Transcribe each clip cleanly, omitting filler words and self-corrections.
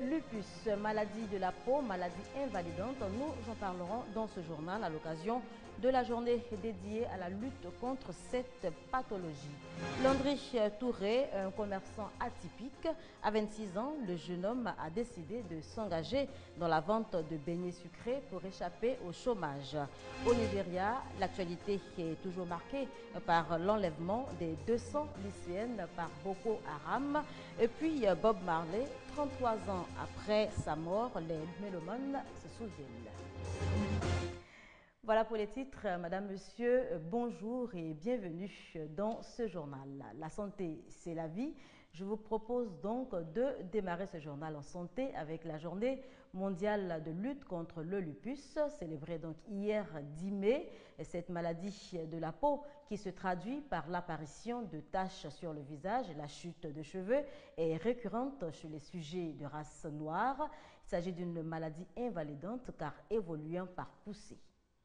lupus, maladie de la peau, maladie invalidante, nous en parlerons dans ce journal à l'occasion de la journée dédiée à la lutte contre cette pathologie. Landry Touré, un commerçant atypique, à 26 ans, le jeune homme a décidé de s'engager dans la vente de beignets sucrés pour échapper au chômage. Au Nigeria, l'actualité est toujours marquée par l'enlèvement des 200 lycéennes par Boko Haram. Et puis Bob Marley, 33 ans après sa mort, les mélomanes se souviennent. Voilà pour les titres. Madame, Monsieur, bonjour et bienvenue dans ce journal. La santé, c'est la vie. Je vous propose donc de démarrer ce journal en santé avec la journée mondiale de lutte contre le lupus, célébrée donc hier 10 mai. Cette maladie de la peau qui se traduit par l'apparition de taches sur le visage et la chute de cheveux est récurrente chez les sujets de race noire. Il s'agit d'une maladie invalidante car évoluant par poussée.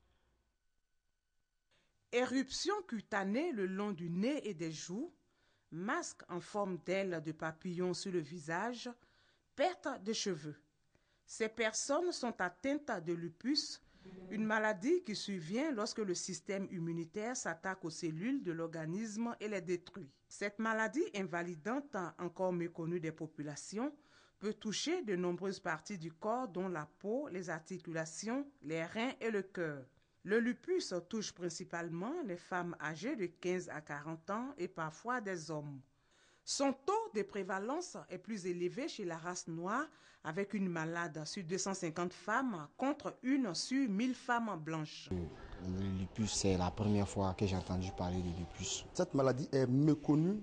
Éruption cutanée le long du nez et des joues, masque en forme d'ailes de papillon sur le visage, perte de cheveux. Ces personnes sont atteintes de lupus, une maladie qui survient lorsque le système immunitaire s'attaque aux cellules de l'organisme et les détruit. Cette maladie invalidante, encore méconnue des populations, peut toucher de nombreuses parties du corps dont la peau, les articulations, les reins et le cœur. Le lupus touche principalement les femmes âgées de 15 à 40 ans et parfois des hommes. Son taux de prévalence est plus élevé chez la race noire, avec une malade sur 250 femmes contre une sur 1000 femmes blanches. Le lupus, c'est la première fois que j'ai entendu parler de lupus. Cette maladie est méconnue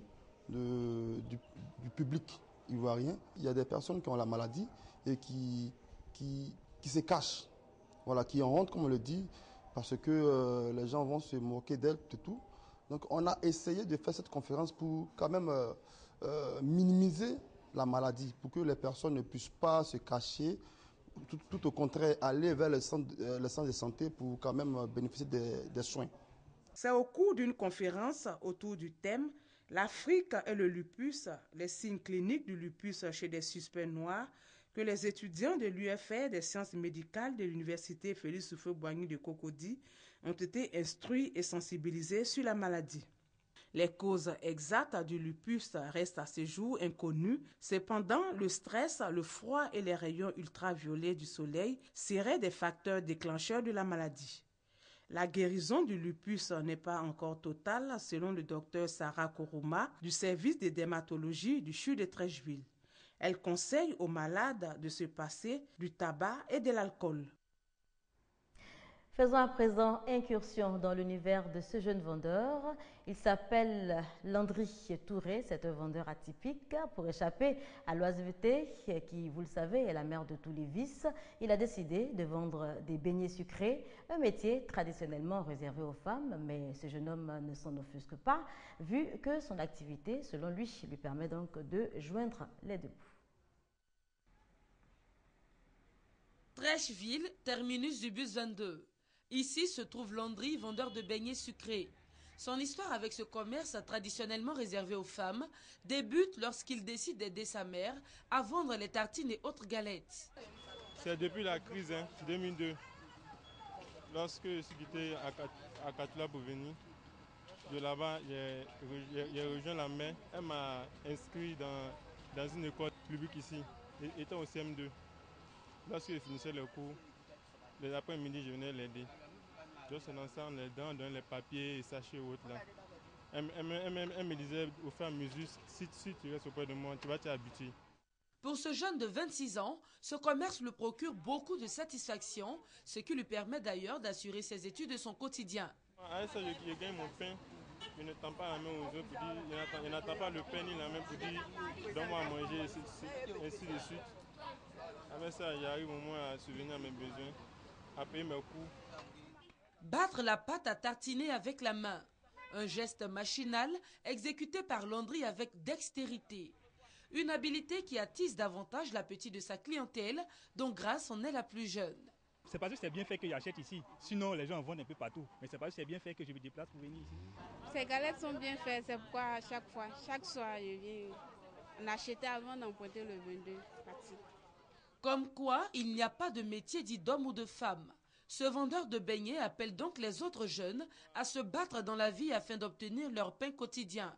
du public ivoirien. Il y a des personnes qui ont la maladie et qui se cachent, voilà, qui en honte, comme on le dit, parce que les gens vont se moquer d'elle et tout. Donc on a essayé de faire cette conférence pour quand même minimiser la maladie, pour que les personnes ne puissent pas se cacher, tout au contraire, aller vers le centre de santé pour quand même bénéficier des soins. C'est au cours d'une conférence autour du thème « L'Afrique et le lupus, les signes cliniques du lupus chez des suspects noirs » que les étudiants de l'UFR des sciences médicales de l'université Félix Houphouët-Boigny de Cocody ont été instruits et sensibilisés sur la maladie. Les causes exactes du lupus restent à ce jour inconnues. Cependant, le stress, le froid et les rayons ultraviolets du soleil seraient des facteurs déclencheurs de la maladie. La guérison du lupus n'est pas encore totale, selon le docteur Sarah Kourouma du service de dermatologie du CHU de Treichville. Elle conseille aux malades de se passer du tabac et de l'alcool. Faisons à présent incursion dans l'univers de ce jeune vendeur. Il s'appelle Landry Touré, c'est un vendeur atypique. Pour échapper à l'oisiveté, qui, vous le savez, est la mère de tous les vices, il a décidé de vendre des beignets sucrés, un métier traditionnellement réservé aux femmes, mais ce jeune homme ne s'en offusque pas, vu que son activité, selon lui permet donc de joindre les deux bouts. Treichville, terminus du bus 22. Ici se trouve Landry, vendeur de beignets sucrés. Son histoire avec ce commerce traditionnellement réservé aux femmes débute lorsqu'il décide d'aider sa mère à vendre les tartines et autres galettes. C'est depuis la crise 2002, lorsque je suis quitté à Katula pour venir. De là-bas, j'ai rejoint la mère. Elle m'a inscrit dans une école publique ici, étant au CM2. Lorsque je finissais le cours, les après-midi, je venais l'aider. Je suis ensemble les dents, dans les papiers, les sachets et autres là. Elle me disait au fur et à mesure, si tu restes auprès de moi, tu vas t'habituer. Pour ce jeune de 26 ans, ce commerce lui procure beaucoup de satisfaction, ce qui lui permet d'ailleurs d'assurer ses études et son quotidien. Avec ça, je gagne mon pain. Je ne tends pas la main aux autres pour dire, je n'attends pas le pain ni la main pour dire, donne-moi à manger, ainsi de suite. Avec ça, j'arrive au moins à subvenir à mes besoins, à payer mes coûts. Battre la pâte à tartiner avec la main. Un geste machinal exécuté par Landry avec dextérité. Une habilité qui attise davantage l'appétit de sa clientèle, dont Grâce en est la plus jeune. C'est parce que c'est bien fait que j'achète ici. Sinon, les gens en vendent un peu partout. Mais c'est parce que c'est bien fait que je me déplace pour venir ici. Ces galettes sont bien faites, c'est pourquoi à chaque fois, chaque soir, je viens en acheter avant d'emprunter le 22 parti. Comme quoi, il n'y a pas de métier dit d'homme ou de femme. Ce vendeur de beignets appelle donc les autres jeunes à se battre dans la vie afin d'obtenir leur pain quotidien.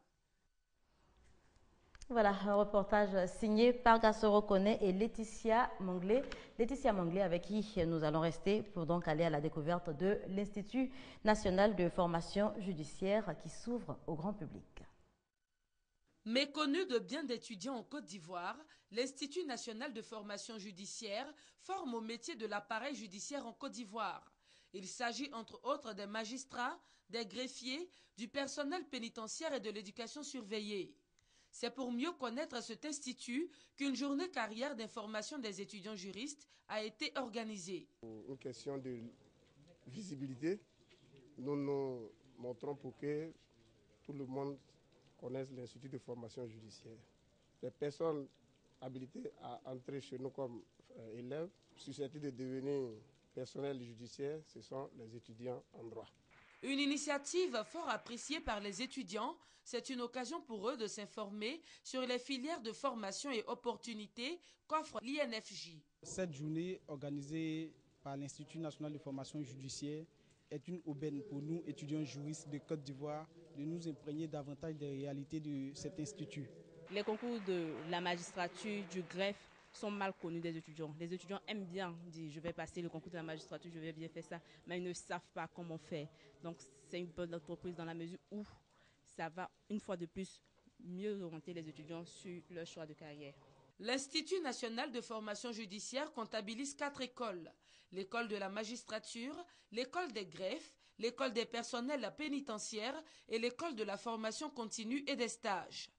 Voilà, un reportage signé par Gassoro Koné et Laetitia Manglé. Laetitia Manglé, avec qui nous allons rester pour donc aller à la découverte de l'Institut national de formation judiciaire qui s'ouvre au grand public. Méconnu de bien d'étudiants en Côte d'Ivoire, l'Institut national de formation judiciaire forme au métier de l'appareil judiciaire en Côte d'Ivoire. Il s'agit entre autres des magistrats, des greffiers, du personnel pénitentiaire et de l'éducation surveillée. C'est pour mieux connaître cet institut qu'une journée carrière d'information des étudiants juristes a été organisée. Une question de visibilité, nous nous montrons pour que tout le monde connaisse l'Institut de formation judiciaire. Les personnes habilitées à entrer chez nous comme élèves, susceptibles de devenir personnel judiciaire, ce sont les étudiants en droit. Une initiative fort appréciée par les étudiants, c'est une occasion pour eux de s'informer sur les filières de formation et opportunités qu'offre l'INFJ. Cette journée organisée par l'Institut national de formation judiciaire est une aubaine pour nous, étudiants juristes de Côte d'Ivoire, de nous imprégner davantage des réalités de cet institut. Les concours de la magistrature, du greffe sont mal connus des étudiants. Les étudiants aiment bien dire je vais passer le concours de la magistrature, je vais bien faire ça, mais ils ne savent pas comment faire. Donc c'est une bonne entreprise dans la mesure où ça va une fois de plus mieux orienter les étudiants sur leur choix de carrière. L'Institut national de formation judiciaire comptabilise 4 écoles. L'école de la magistrature, l'école des greffes, l'école des personnels pénitentiaires et l'école de la formation continue et des stages.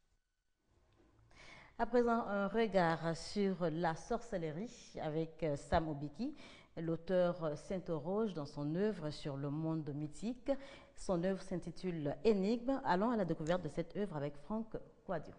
À présent, un regard sur la sorcellerie avec Sam Obiki. L'auteur s'interroge dans son œuvre sur le monde mythique. Son œuvre s'intitule Énigme. Allons à la découverte de cette œuvre avec Franck Quadio.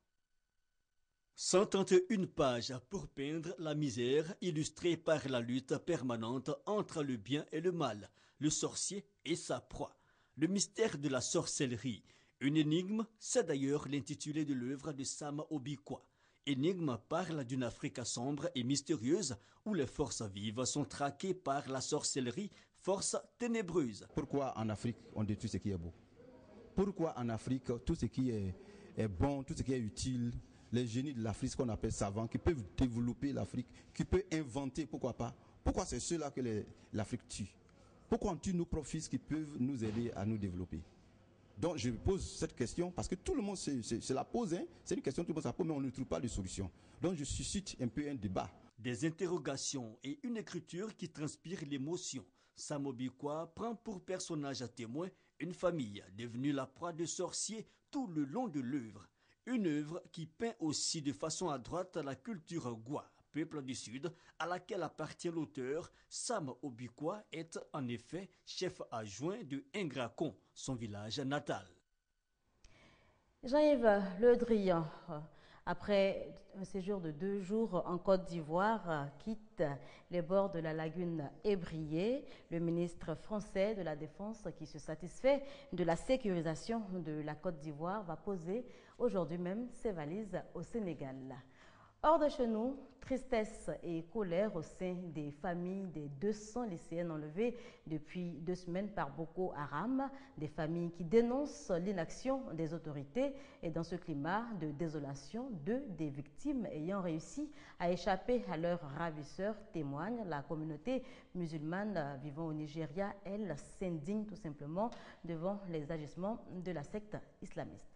131 pages pour peindre la misère illustrée par la lutte permanente entre le bien et le mal, le sorcier et sa proie. Le mystère de la sorcellerie. Une énigme, c'est d'ailleurs l'intitulé de l'œuvre de Sam Obikwa. Énigme parle d'une Afrique sombre et mystérieuse où les forces vives sont traquées par la sorcellerie, force ténébreuse. Pourquoi en Afrique on détruit ce qui est beau? Pourquoi en Afrique tout ce qui est bon, tout ce qui est utile, les génies de l'Afrique, ce qu'on appelle savants, qui peuvent développer l'Afrique, qui peuvent inventer, pourquoi pas? Pourquoi c'est ceux-là que l'Afrique tue? Pourquoi on tue nos profils qui peuvent nous aider à nous développer? Donc je pose cette question parce que tout le monde se la pose, hein? C'est une question que tout le monde se la pose, mais on ne trouve pas de solution. Donc je suscite un peu un débat. Des interrogations et une écriture qui transpire l'émotion. Sam Obikwa prend pour personnage à témoin une famille devenue la proie de sorciers tout le long de l'œuvre. Une œuvre qui peint aussi de façon adroite la culture Gwa, peuple du Sud, à laquelle appartient l'auteur. Sam Obikwa est en effet chef adjoint de Ingrakon, son village natal. Jean-Yves Le Drian, après un séjour de 2 jours en Côte d'Ivoire, quitte les bords de la lagune Ébrié. Le ministre français de la Défense, qui se satisfait de la sécurisation de la Côte d'Ivoire, va poser aujourd'hui même ses valises au Sénégal. Hors de chez nous, tristesse et colère au sein des familles des 200 lycéennes enlevées depuis 2 semaines par Boko Haram, des familles qui dénoncent l'inaction des autorités. Et dans ce climat de désolation, 2 des victimes ayant réussi à échapper à leurs ravisseurs témoignent. La communauté musulmane vivant au Nigeria, elle, s'indigne tout simplement devant les agissements de la secte islamiste.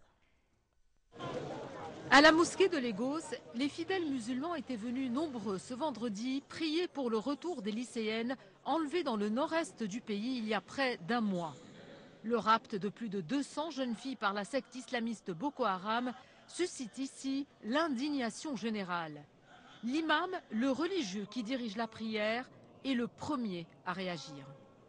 À la mosquée de Lagos, les fidèles musulmans étaient venus nombreux ce vendredi prier pour le retour des lycéennes enlevées dans le nord-est du pays il y a près d'1 mois. Le rapt de plus de 200 jeunes filles par la secte islamiste Boko Haram suscite ici l'indignation générale. L'imam, le religieux qui dirige la prière, est le premier à réagir.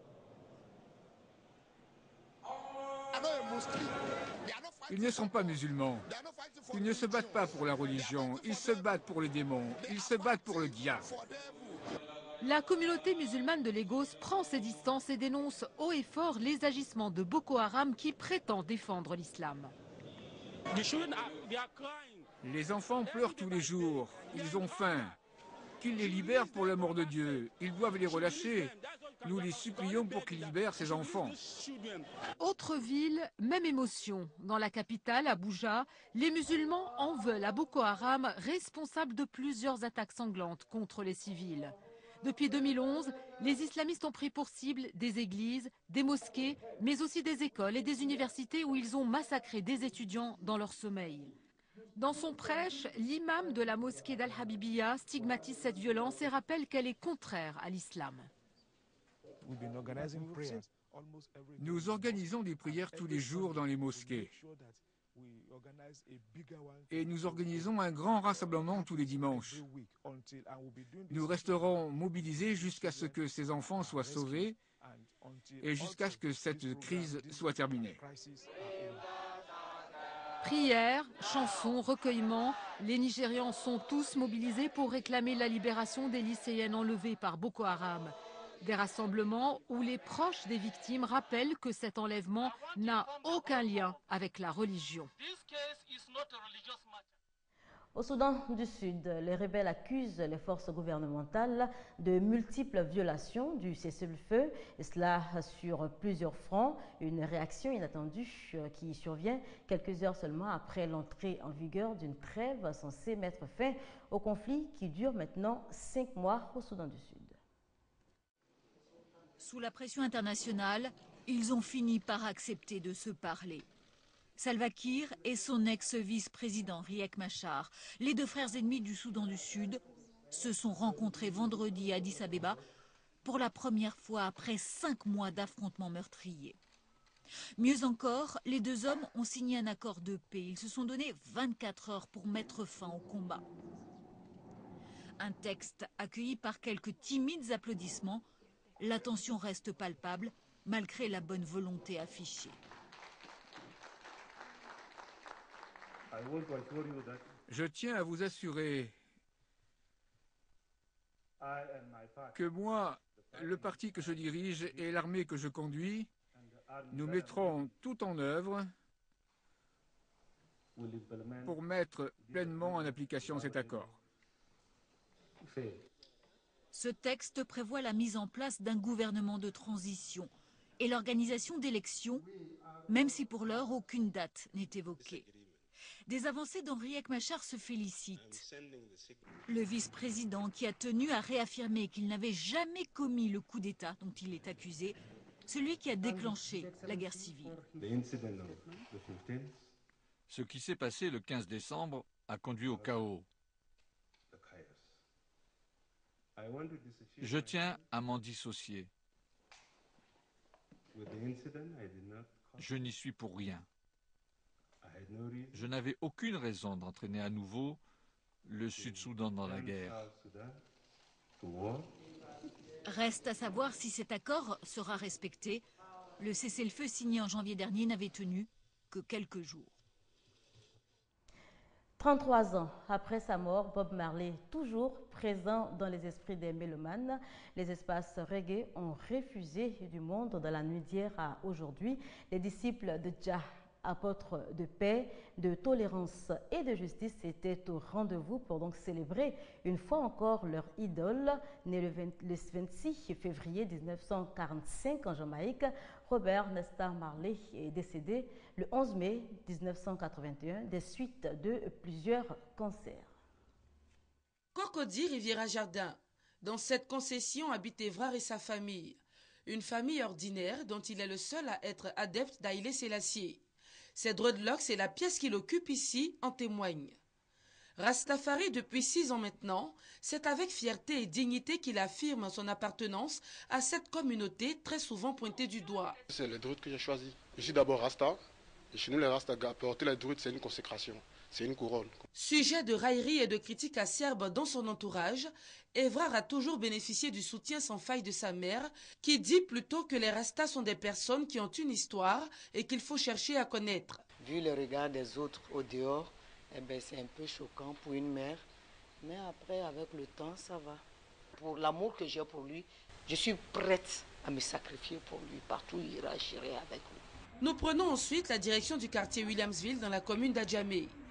Ils ne sont pas musulmans. Ils ne se battent pas pour la religion. Ils se battent pour les démons. Ils se battent pour le diable. La communauté musulmane de Lagos prend ses distances et dénonce haut et fort les agissements de Boko Haram qui prétend défendre l'islam. Les enfants pleurent tous les jours. Ils ont faim. Qu'ils les libèrent pour l'amour de Dieu. Ils doivent les relâcher. Nous les supplions pour qu'ils libèrent ces enfants. Autre ville, même émotion. Dans la capitale, Abuja, les musulmans en veulent à Boko Haram, responsable de plusieurs attaques sanglantes contre les civils. Depuis 2011, les islamistes ont pris pour cible des églises, des mosquées, mais aussi des écoles et des universités où ils ont massacré des étudiants dans leur sommeil. Dans son prêche, l'imam de la mosquée d'Al-Habibiyya stigmatise cette violence et rappelle qu'elle est contraire à l'islam. Nous organisons des prières tous les jours dans les mosquées. Et nous organisons un grand rassemblement tous les dimanches. Nous resterons mobilisés jusqu'à ce que ces enfants soient sauvés et jusqu'à ce que cette crise soit terminée. Prières, chansons, recueillements, les Nigérians sont tous mobilisés pour réclamer la libération des lycéennes enlevées par Boko Haram. Des rassemblements où les proches des victimes rappellent que cet enlèvement n'a aucun lien avec la religion. Au Soudan du Sud, les rebelles accusent les forces gouvernementales de multiples violations du cessez-le-feu, et cela sur plusieurs fronts. Une réaction inattendue qui survient quelques heures seulement après l'entrée en vigueur d'une trêve censée mettre fin au conflit qui dure maintenant 5 mois au Soudan du Sud. Sous la pression internationale, ils ont fini par accepter de se parler. Salva Kiir et son ex-vice-président Riek Machar, les deux frères ennemis du Soudan du Sud, se sont rencontrés vendredi à Addis Abeba pour la première fois après 5 mois d'affrontements meurtriers. Mieux encore, les deux hommes ont signé un accord de paix. Ils se sont donné 24 heures pour mettre fin au combat. Un texte accueilli par quelques timides applaudissements. La tension reste palpable malgré la bonne volonté affichée. Je tiens à vous assurer que moi, le parti que je dirige et l'armée que je conduis, nous mettrons tout en œuvre pour mettre pleinement en application cet accord. Ce texte prévoit la mise en place d'un gouvernement de transition et l'organisation d'élections, même si pour l'heure aucune date n'est évoquée. Des avancées dont Riek Machar se félicite. Le vice-président qui a tenu à réaffirmer qu'il n'avait jamais commis le coup d'État dont il est accusé, celui qui a déclenché la guerre civile. Ce qui s'est passé le 15 décembre a conduit au chaos. Je tiens à m'en dissocier. Je n'y suis pour rien. Je n'avais aucune raison d'entraîner à nouveau le Sud-Soudan dans la guerre. Reste à savoir si cet accord sera respecté. Le cessez-le-feu signé en janvier dernier n'avait tenu que quelques jours. 33 ans après sa mort, Bob Marley, toujours présent dans les esprits des mélomanes, les espaces reggae ont refusé du monde dans la nuit d'hier à aujourd'hui. Les disciples de Jah, apôtres de paix, de tolérance et de justice, étaient au rendez-vous pour donc célébrer une fois encore leur idole. Né le 26 février 1945 en Jamaïque, Robert Nesta Marley est décédé le 11 mai 1981 des suites de plusieurs cancers. Cocody, Riviera-Jardin. Dans cette concession habitent Évrard et sa famille. Une famille ordinaire dont il est le seul à être adepte d'Haïlé Sélassié. Ses dreadlocks et la pièce qu'il occupe ici en témoignent. Rastafari depuis 6 ans maintenant, c'est avec fierté et dignité qu'il affirme son appartenance à cette communauté très souvent pointée du doigt. C'est le druide que j'ai choisi. Je suis d'abord Rasta, et chez nous les Rasta, porter les druides c'est une consécration, c'est une couronne. Sujet de raillerie et de critiques acerbes dans son entourage, Évrard a toujours bénéficié du soutien sans faille de sa mère, qui dit plutôt que les Rastas sont des personnes qui ont une histoire et qu'il faut chercher à connaître. Vu le regard des autres au dehors, eh ben, c'est un peu choquant pour une mère, mais après, avec le temps, ça va. Pour l'amour que j'ai pour lui, je suis prête à me sacrifier pour lui. Partout où il ira, j'irai avec lui. Nous prenons ensuite la direction du quartier Williamsville dans la commune d'Adjamé.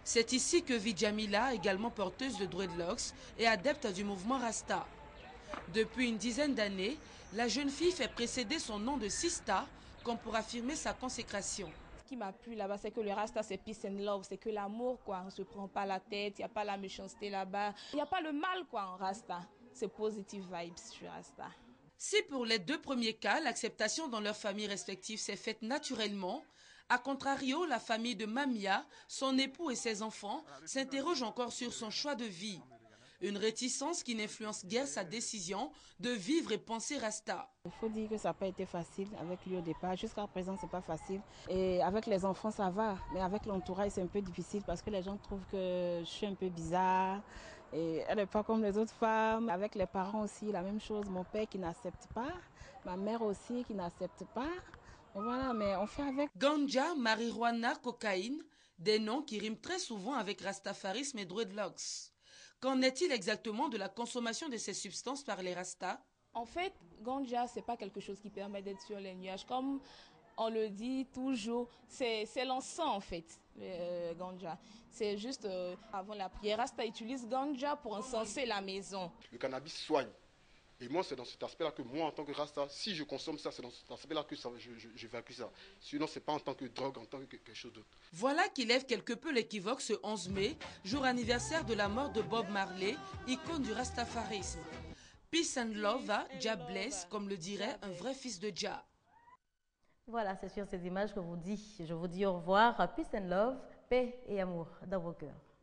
C'est ici que vit Jamila, également porteuse de dreadlocks et adepte du mouvement Rasta. Depuis une dizaine d'années, la jeune fille fait précéder son nom de Sista comme pour affirmer sa consécration. Ce qui m'a plu là-bas, c'est que le Rasta, c'est peace and love, c'est que l'amour, quoi. On ne se prend pas la tête, il n'y a pas la méchanceté là-bas. Il n'y a pas le mal, quoi, en Rasta. C'est positive vibes, je suis Rasta. Si pour les 2 premiers cas, l'acceptation dans leurs familles respectives s'est faite naturellement, a contrario, la famille de Mamia, son époux et ses enfants s'interrogent encore sur son choix de vie. Une réticence qui n'influence guère sa décision de vivre et penser Rasta. Il faut dire que ça n'a pas été facile avec lui au départ. Jusqu'à présent, ce n'est pas facile. Et avec les enfants, ça va. Mais avec l'entourage, c'est un peu difficile parce que les gens trouvent que je suis un peu bizarre. Et elle n'est pas comme les autres femmes. Avec les parents aussi, la même chose. Mon père qui n'accepte pas. Ma mère aussi qui n'accepte pas. Et voilà, mais on fait avec. Ganja, marijuana, cocaïne, des noms qui riment très souvent avec rastafarisme et dreadlocks. Qu'en est-il exactement de la consommation de ces substances par les Rastas? En fait, ganja, ce n'est pas quelque chose qui permet d'être sur les nuages. Comme on le dit toujours, c'est l'encens en fait, le ganja. C'est juste avant la prière. Rasta utilise ganja pour encenser la maison. Le cannabis soigne. Et moi, c'est dans cet aspect-là que moi, en tant que Rasta, si je consomme ça, c'est dans cet aspect-là que j'évacue ça. Sinon, ce n'est pas en tant que drogue, en tant que quelque chose d'autre. Voilà qui lève quelque peu l'équivoque ce 11 mai, jour anniversaire de la mort de Bob Marley, icône du rastafarisme. Peace and love, Jah bless, comme le dirait un vrai fils de Jah. Voilà, c'est sur ces images que je vous dis au revoir. Peace and love, paix et amour dans vos cœurs.